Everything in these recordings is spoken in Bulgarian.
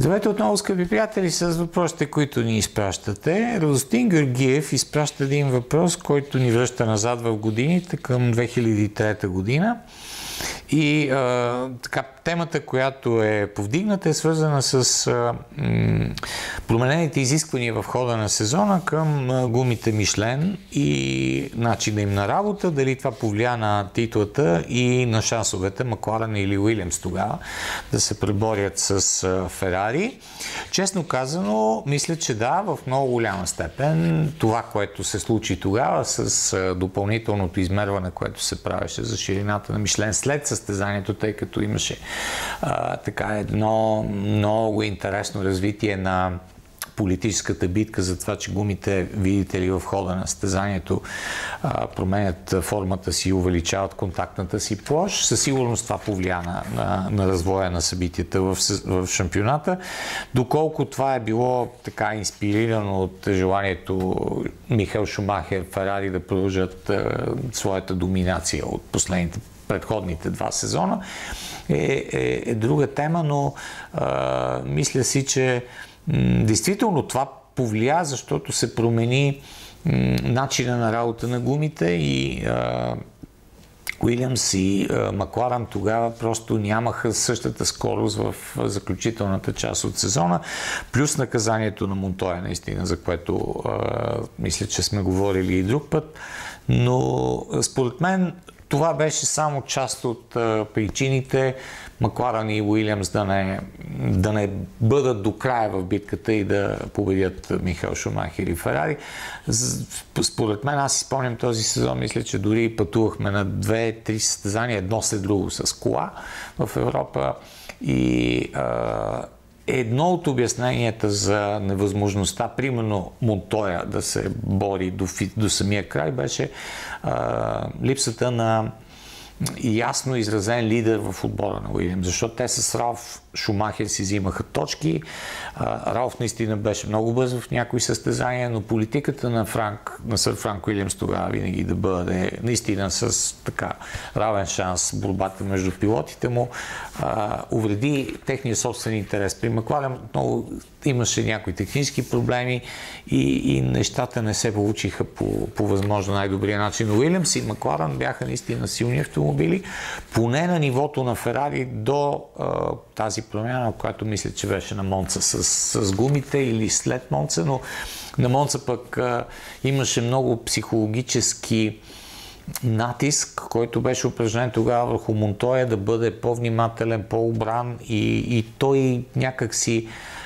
Здравейте отново, скъпи приятели, с въпросите, които ни изпращате. Радостин Георгиев изпраща един въпрос, който ни връща назад в годините към 2003 година. И така, темата, която е повдигната, е свързана с променените изисквания в хода на сезона към гумите Мишлен и начина им на работа, дали това повлия на титлата и на шансовете Макларен или Уилямс тогава да се преборят с Ферари. Честно казано, мисля, че да, в много голяма степен това, което се случи тогава с допълнителното измерване, което се правеше за ширината на Мишлен след състезанието, тъй като имаше така едно много интересно развитие на политическата битка за това, че гумите, видите ли, в хода на състезанието променят формата си и увеличават контактната си площ. Със сигурност това повлия на развоя на събитията в шампионата. Доколко това е било така инспирирано от желанието Михаел Шумахер, Ферари да продължат своята доминация от последните предходните два сезона, е друга тема, но мисля си, че действително това повлия, защото се промени начина на работа на гумите и Уилямс и Макларен тогава просто нямаха същата скорост в заключителната част от сезона, плюс наказанието на Монтоя, наистина, за което мисля, че сме говорили и друг път, но според мен това беше само част от причините Макларен и Уилямс да не бъдат до края в битката и да победят Михаел Шумахер и Ферари. Според мен, аз си спомням този сезон, мисля, че дори пътувахме на 2-3 състезания едно след друго с кола в Европа и едно от обясненията за невъзможността, примерно Монтоя, да се бори до самия край, беше липсата на ясно изразен лидер в отбора на Уилямс, защото те с Ралф Шумахер си взимаха точки. Ралф наистина беше много бърз в някои състезания, но политиката на сър Франк Уилямс тогава винаги да бъде наистина с така равен шанс борбата между пилотите му, увреди техния собствен интерес. При Макларен много имаше някои технически проблеми и нещата не се получиха по възможно най-добрия начин. Уилямс и Макларен бяха наистина силни автомобили, поне на нивото на Ферари до тази промяна, която мисля, че беше на Монца с гумите или след Монца, но на Монца пък имаше много психологически натиск, който беше упражнен тогава върху Монтоя да бъде по-внимателен, по-обран и той някак си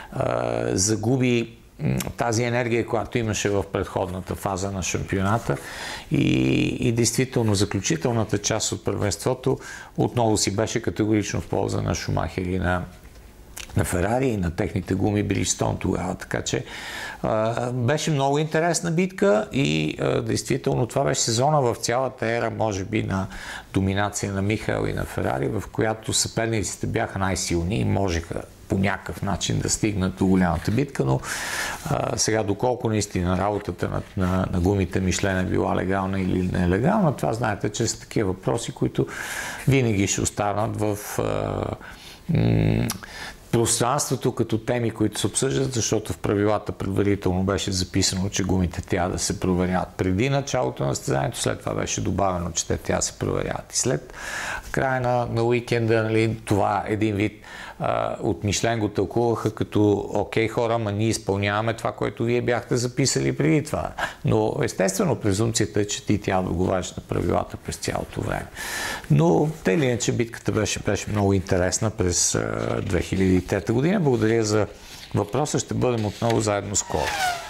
загуби тази енергия, която имаше в предходната фаза на шампионата и действително заключителната част от първенството отново си беше категорично в полза на Шумахер и на Ферари и на техните гуми Бриджстон тогава. Така че беше много интересна битка и действително това беше сезона в цялата ера, може би, на доминация на Михаел и на Ферари, в която съперниците бяха най-силни и можеха по някакъв начин да стигнат до голямата битка, но сега доколко наистина работата на гумите Мишлен е била легална или нелегална, това знаете, че са такива въпроси, които винаги ще останат в пространството като теми, които се обсъждат, защото в правилата предварително беше записано, че гумите трябва да се проверяват преди началото на състезанието, след това беше добавено, че те трябва да се проверяват и след края на уикенда, нали, това един вид от Мишлен го тълкуваха като окей, хора, ма ние изпълняваме това, което вие бяхте записали преди това. Но естествено презумпцията е, че ти трябва да отговаряш на правилата през цялото време. Но те или иначе битката беше много интересна през 2003 година. Благодаря за въпроса. Ще бъдем отново заедно скоро.